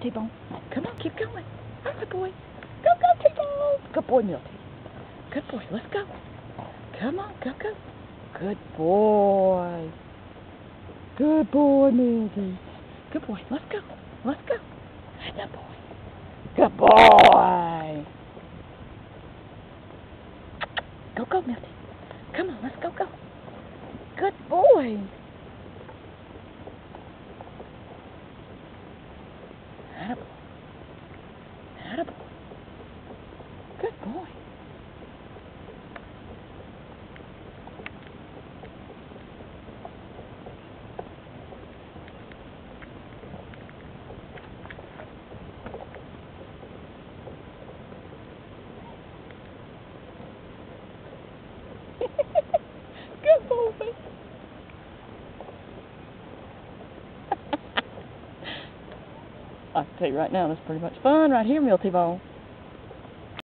T-Bone. Come on, keep going. Good boy. Go, go, T-Bone. Good boy, Milty. Good boy. Let's go. Come on, go, go. Good boy. Good boy, Milty. Good boy. Let's go. Let's go. Good boy. Good boy. Go, go, Milty. Come on, let's go, go. Good boy. Attaboy. Attaboy. Good boy. Good boy. I can tell you right now, that's pretty much fun right here, Milty Bone.